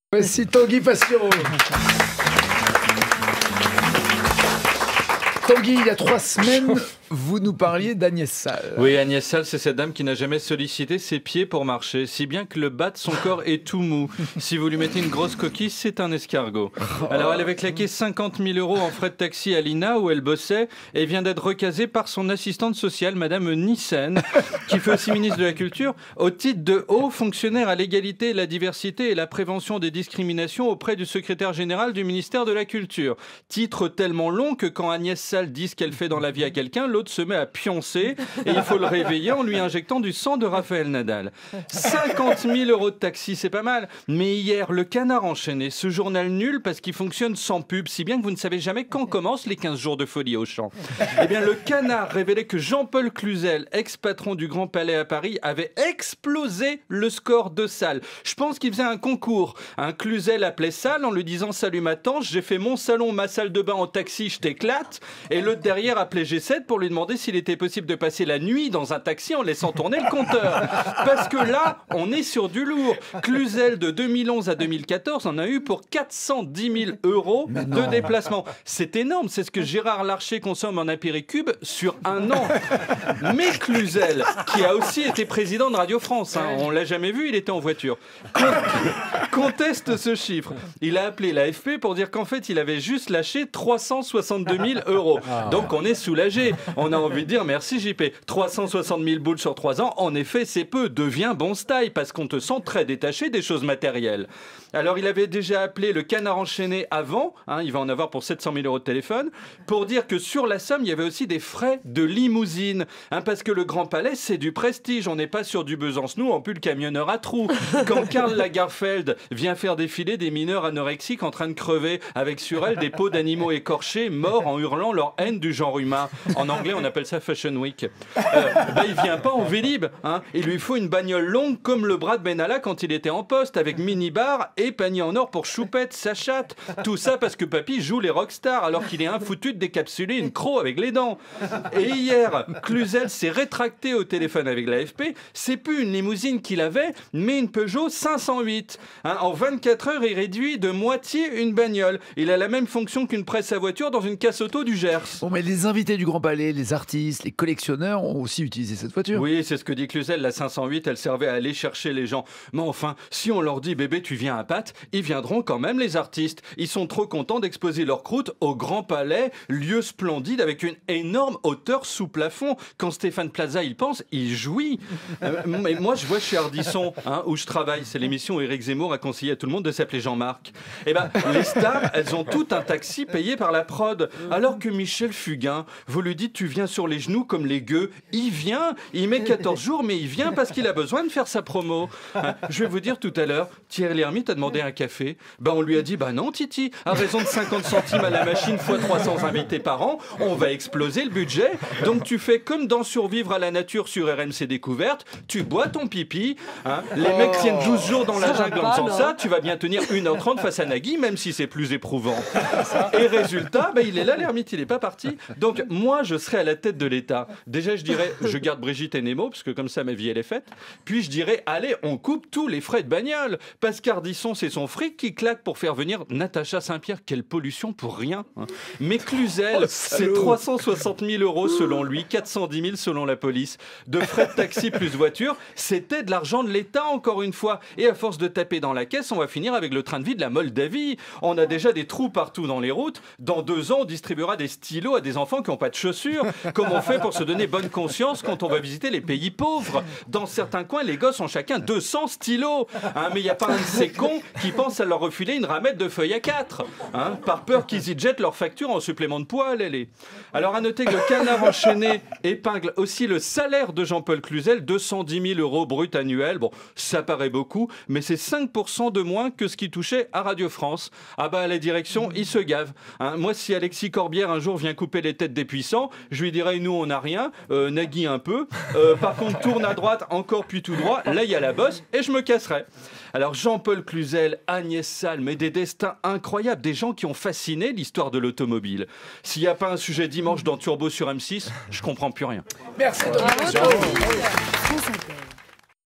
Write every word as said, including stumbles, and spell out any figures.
Voici Tanguy Passiero. Tanguy, il y a trois semaines, vous nous parliez d'Agnès Salle. Oui, Agnès Salle, c'est cette dame qui n'a jamais sollicité ses pieds pour marcher, si bien que le bas de son corps est tout mou. Si vous lui mettez une grosse coquille, c'est un escargot. Alors, elle avait claqué cinquante mille euros en frais de taxi à l'I N A où elle bossait et vient d'être recasée par son assistante sociale, Madame Nyssen, qui fait aussi ministre de la Culture, au titre de haut fonctionnaire à l'égalité, la diversité et la prévention des discriminations auprès du secrétaire général du ministère de la Culture. Titre tellement long que quand Agnès Salle dit ce qu'elle fait dans la vie à quelqu'un, l'autre se met à pioncer et il faut le réveiller en lui injectant du sang de Raphaël Nadal. cinquante mille euros de taxi, c'est pas mal. Mais hier, le Canard enchaîné, ce journal nul parce qu'il fonctionne sans pub, si bien que vous ne savez jamais quand commencent les quinze jours de folie au champ. Eh bien, le Canard révélait que Jean-Paul Cluzel, ex-patron du Grand Palais à Paris, avait explosé le score de Salle. Je pense qu'il faisait un concours. Un Cluzel appelait Salle en lui disant « Salut ma tante, j'ai fait mon salon, ma salle de bain en taxi, je t'éclate ». Et l'autre derrière appelait G sept pour lui demander s'il était possible de passer la nuit dans un taxi en laissant tourner le compteur. Parce que là, on est sur du lourd. Cluzel, de deux mille onze à deux mille quatorze, en a eu pour quatre cent dix mille euros de déplacement. C'est énorme, c'est ce que Gérard Larcher consomme en apéricube sur un an. Mais Cluzel, qui a aussi été président de Radio France, hein, on l'a jamais vu, il était en voiture, conteste ce chiffre. Il a appelé l'A F P pour dire qu'en fait, il avait juste lâché trois cent soixante-deux mille euros. Donc on est soulagé. On a envie de dire merci J P. trois cent soixante mille boules sur trois ans, en effet, c'est peu. Deviens bon style parce qu'on te sent très détaché des choses matérielles. Alors il avait déjà appelé le Canard enchaîné avant, hein, il va en avoir pour sept cent mille euros de téléphone, pour dire que sur la somme, il y avait aussi des frais de limousine. Hein, parce que le Grand Palais, c'est du prestige. On n'est pas sur du Besancenot en pull camionneur à trous. Quand Karl Lagerfeld vient faire défiler des mineurs anorexiques en train de crever avec sur elle des peaux d'animaux écorchés, morts en hurlant leur haine du genre humain. En anglais, on appelle ça Fashion Week. Euh, bah, il vient pas en Vélib. Hein. Il lui faut une bagnole longue comme le bras de Benalla quand il était en poste, avec minibar et panier en or pour choupette, sa chatte. Tout ça parce que papy joue les rockstars alors qu'il est infoutu de décapsuler une croc avec les dents. Et hier, Cluzel s'est rétracté au téléphone avec l'A F P. C'est plus une limousine qu'il avait, mais une Peugeot cinq cent huit. Hein, en vingt-quatre heures, il réduit de moitié une bagnole. Il a la même fonction qu'une presse à voiture dans une casse auto du Gers. Bon, mais les invités du Grand Palais, les artistes, les collectionneurs ont aussi utilisé cette voiture. Oui, c'est ce que dit Cluzel. La cinq cent huit, elle servait à aller chercher les gens. Mais enfin, si on leur dit bébé, tu viens à Pâtes, ils viendront quand même, les artistes. Ils sont trop contents d'exposer leur croûte au Grand Palais, lieu splendide avec une énorme hauteur sous plafond. Quand Stéphane Plaza il pense, il jouit. Euh, mais moi, je vois chez Ardisson, hein, où je travaille, c'est l'émission où Éric Zemmour a conseillé à tout le monde de s'appeler Jean-Marc. Eh ben, les stars, elles ont tout un taxi payé par la prod. Alors que Michel Fugain, vous lui dites tu viens sur les genoux comme les gueux, il vient, il met quatorze jours, mais il vient parce qu'il a besoin de faire sa promo. Hein, je vais vous dire tout à l'heure, Thierry Lhermitte a demandé un café. Ben, on lui a dit bah non Titi, à raison de cinquante centimes à la machine fois trois cents invités par an, on va exploser le budget. Donc tu fais comme dans Survivre à la nature sur R M C Découverte, tu bois ton pipi. Hein, les mecs tiennent douze jours dans la jungle en faisant ça, tu vas bien tenir une heure trente face à Nagui, même si c'est plus éprouvant. Et résultat, ben, il est là l'ermite, il n'est pas parti. Donc moi, je serais à la tête de l'État. Déjà, je dirais, je garde Brigitte et Nemo, parce que comme ça, ma vie, elle est faite. Puis je dirais, allez, on coupe tous les frais de bagnole. Parce qu'Ardisson, c'est son fric qui claque pour faire venir Natacha Saint-Pierre. Quelle pollution pour rien. Hein. Mais Cluzel, oh, c'est trois cent soixante mille euros selon lui, quatre cent dix mille selon la police. De frais de taxi plus voiture, c'était de l'argent de l'État, encore une fois. Et à force de taper dans la caisse, on va finir avec le train de vie de la Moldavie. On a déjà des trous partout dans les routes. Dans deux ans, on distribuera des stylos à des enfants qui n'ont pas de chaussures. Comme on fait pour se donner bonne conscience quand on va visiter les pays pauvres. Dans certains coins, les gosses ont chacun deux cents stylos. Hein, mais il n'y a pas un de ces cons qui pense à leur refiler une ramette de feuilles à quatre. Hein, par peur qu'ils y jettent leur facture en supplément de poids à l'aller. Alors à noter que le Canard enchaîné épingle aussi le salaire de Jean-Paul Cluzel, deux cent dix mille euros brut annuel. Bon, ça paraît beaucoup, mais c'est cinq pour cent de moins que ce qui touchait à Radio France. Ah bah à la direction, il se gave. Hein, moi, si Alexis Corbière un jour vient couper les têtes des puissants, je lui dirais nous on n'a rien, euh, Nagui un peu. Euh, par contre, tourne à droite encore puis tout droit. Là, il y a la bosse et je me casserai. Alors Jean-Paul Cluzel, Agnès Salle, mais des destins incroyables, des gens qui ont fasciné l'histoire de l'automobile. S'il n'y a pas un sujet dimanche dans Turbo sur M six, je comprends plus rien. Merci.